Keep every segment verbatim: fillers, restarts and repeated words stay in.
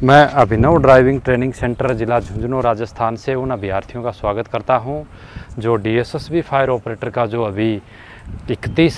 मैं अभिनव driving training centre ज़िला झुंझुनू राजस्थान से उन अभ्यर्थियों का स्वागत करता हूं जो डीएसएसबी फायर ऑपरेटर का जो अभी इकतीस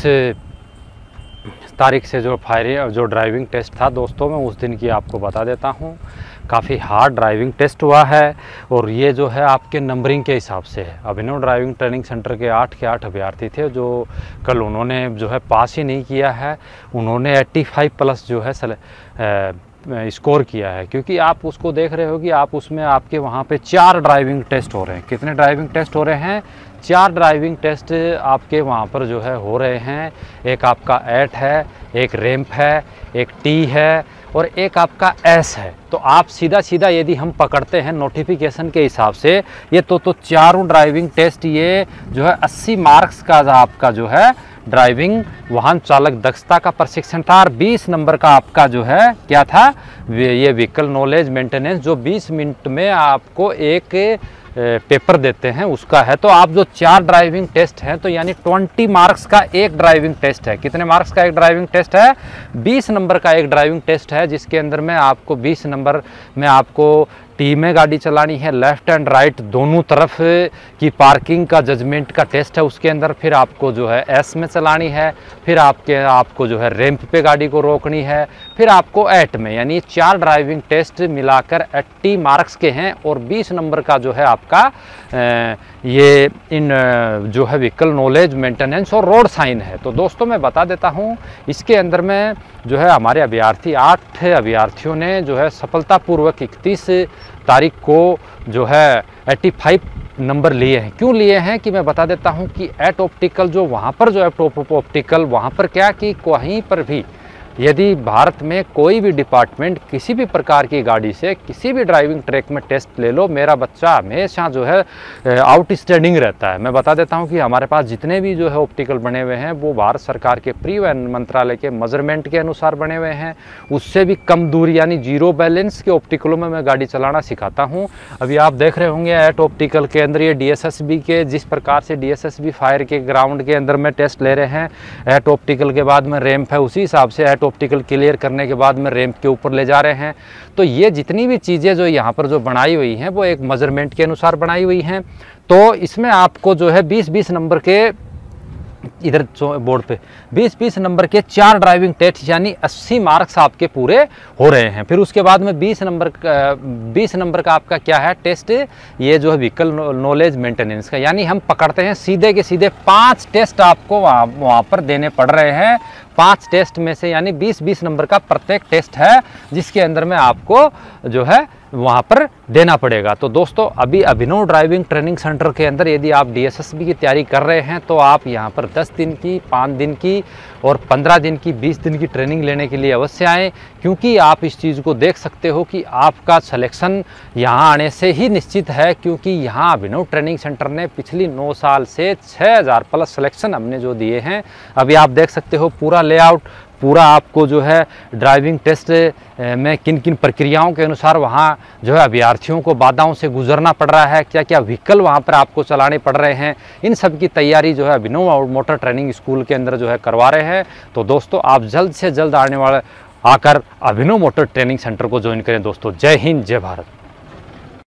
तारीख से जो फायर जो ड्राइविंग टेस्ट था दोस्तों, मैं उस दिन की आपको बता देता हूं। काफ़ी हार्ड ड्राइविंग टेस्ट हुआ है और ये जो है आपके नंबरिंग के हिसाब से है। अभिनव ड्राइविंग ट्रेनिंग सेंटर के आठ के आठ अभ्यर्थी थे जो कल उन्होंने जो है पास ही नहीं किया है, उन्होंने पचासी प्लस जो है सल, आ, स्कोर किया है। क्योंकि आप उसको देख रहे हो कि आप उसमें आपके वहाँ पे चार ड्राइविंग टेस्ट हो रहे हैं। कितने ड्राइविंग टेस्ट हो रहे हैं? चार ड्राइविंग टेस्ट आपके वहाँ पर जो है हो रहे हैं। एक आपका एट है, एक रैंप है, एक टी है और एक आपका एस है। तो आप सीधा सीधा यदि हम पकड़ते हैं नोटिफिकेशन के हिसाब से ये तो तो चारों ड्राइविंग टेस्ट ये जो है अस्सी मार्क्स का आपका जो है ड्राइविंग वाहन चालक दक्षता का प्रशिक्षण था और बीस नंबर का आपका जो है क्या था, ये व्हीकल नॉलेज मेंटेनेंस जो बीस मिनट में आपको एक पेपर देते हैं उसका है। तो आप जो चार ड्राइविंग टेस्ट हैं तो यानी बीस मार्क्स का एक ड्राइविंग टेस्ट है। कितने मार्क्स का एक ड्राइविंग टेस्ट है? बीस नंबर का एक ड्राइविंग टेस्ट है, जिसके अंदर में आपको बीस नंबर में आपको टी में गाड़ी चलानी है, लेफ्ट एंड राइट दोनों तरफ की पार्किंग का जजमेंट का टेस्ट है उसके अंदर। फिर आपको जो है एस में चलानी है, फिर आपके आपको जो है रैंप पे गाड़ी को रोकनी है, फिर आपको एट में, यानी चार ड्राइविंग टेस्ट मिलाकर अस्सी मार्क्स के हैं और बीस नंबर का जो है आपका ये इन जो है व्हीकल नॉलेज मेंटेनेंस और रोड साइन है। तो दोस्तों मैं बता देता हूँ इसके अंदर में जो है हमारे अभ्यर्थी आठ अभ्यर्थियों ने जो है सफलतापूर्वक इकतीस तारीख को जो है पचासी नंबर लिए हैं। क्यों लिए हैं कि मैं बता देता हूं कि एट ऑप्टिकल जो वहां पर जो है टॉप ऑप्टिकल वहां पर क्या कि कहीं पर भी यदि भारत में कोई भी डिपार्टमेंट किसी भी प्रकार की गाड़ी से किसी भी ड्राइविंग ट्रैक में टेस्ट ले लो, मेरा बच्चा हमेशा जो है आउटस्टैंडिंग रहता है। मैं बता देता हूं कि हमारे पास जितने भी जो है ऑप्टिकल बने हुए हैं वो भारत सरकार के परिवहन मंत्रालय के मेजरमेंट के अनुसार बने हुए हैं। उससे भी कम दूरी यानी जीरो बैलेंस के ऑप्टिकलों में मैं गाड़ी चलाना सिखाता हूँ। अभी आप देख रहे होंगे एट ऑप्टिकल के अंदर ये डी एस एस बी के जिस प्रकार से D S S B fire के ग्राउंड के अंदर में टेस्ट ले रहे हैं, एट ऑप्टिकल के बाद में रैंप है, उसी हिसाब से एट ऑप्टिकल क्लियर करने के बाद में रैंप के ऊपर ले जा रहे हैं। तो ये जितनी भी चीज़ें जो यहाँ पर जो बनाई हुई हैं वो एक मेजरमेंट के अनुसार बनाई हुई हैं। तो इसमें आपको जो है बीस बीस नंबर के इधर बोर्ड पे बीस बीस नंबर के चार ड्राइविंग टेस्ट यानी अस्सी मार्क्स आपके पूरे हो रहे हैं। फिर उसके बाद में बीस नंबर बीस नंबर का आपका क्या है टेस्ट, ये जो है व्हीकल नॉलेज मेंटेनेंस का, यानी हम पकड़ते हैं सीधे के सीधे पांच टेस्ट आपको वहाँ वहाँ पर देने पड़ रहे हैं। पांच टेस्ट में से यानी बीस बीस नंबर का प्रत्येक टेस्ट है जिसके अंदर में आपको जो है वहाँ पर देना पड़ेगा। तो दोस्तों अभी अभिनव ड्राइविंग ट्रेनिंग सेंटर के अंदर यदि आप डी एस एस बी की तैयारी कर रहे हैं तो आप यहाँ पर दस दिन की, पाँच दिन की और पंद्रह दिन की, बीस दिन की ट्रेनिंग लेने के लिए अवश्य आएँ, क्योंकि आप इस चीज़ को देख सकते हो कि आपका सिलेक्शन यहाँ आने से ही निश्चित है। क्योंकि यहाँ अभिनव ट्रेनिंग सेंटर ने पिछली नौ साल से छः हज़ार प्लस सिलेक्शन हमने जो दिए हैं। अभी आप देख सकते हो पूरा लेआउट, पूरा आपको जो है ड्राइविंग टेस्ट में किन किन प्रक्रियाओं के अनुसार वहाँ जो है अभ्यर्थियों को बाधाओं से गुजरना पड़ रहा है, क्या क्या व्हीकल वहाँ पर आपको चलाने पड़ रहे हैं, इन सब की तैयारी जो है अभिनव मोटर ट्रेनिंग स्कूल के अंदर जो है करवा रहे हैं। तो दोस्तों आप जल्द से जल्द आने वाले आकर अभिनव मोटर ट्रेनिंग सेंटर को ज्वाइन करें। दोस्तों जय हिंद, जय भारत।